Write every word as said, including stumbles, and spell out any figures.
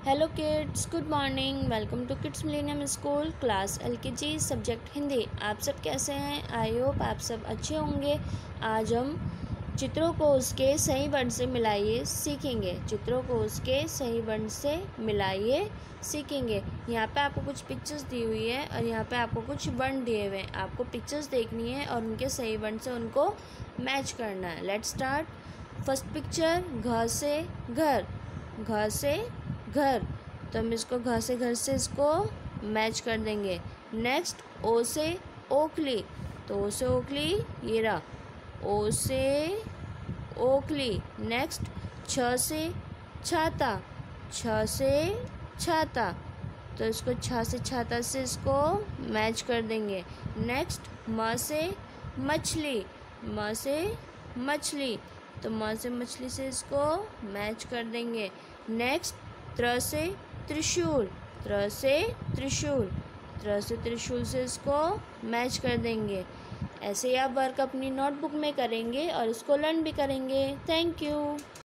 Hello kids, good morning. Welcome to kids millennium school, class LKG, subject Hindi. आप सब कैसे हैं? आई होप आप सब अच्छे होंगे। आज हम चित्रों को उसके सही वर्ण से मिलाइए सीखेंगे। चित्रों को उसके सही वर्ण से मिलाइए सीखेंगे। यहाँ पे आपको कुछ पिक्चर्स दी हुई है और यहाँ पे आपको कुछ वर्ण दिए हुए हैं। आपको पिक्चर्स देखनी है और उनके सही वर्ण से उनको मैच करना है। Let's start. फर्स्ट पिक्चर, घ से घर, घ से घर, तो हम इसको घ से घर से इसको मैच कर देंगे। नेक्स्ट, ओ से ओखली, तो ओ से ओखली ये रहा, ओ से ओखली। नेक्स्ट, छ से छाता, छ से छाता, तो इसको छ से छाता से इसको मैच कर देंगे। नेक्स्ट, म से मछली, म से मछली, तो म से मछली से इसको मैच कर देंगे। नेक्स्ट, त्र से त्रिशूल, त्र से त्रिशूल, त्र से त्रिशूल से इसको मैच कर देंगे। ऐसे ही आप वर्क अपनी नोटबुक में करेंगे और इसको लर्न भी करेंगे। Thank you.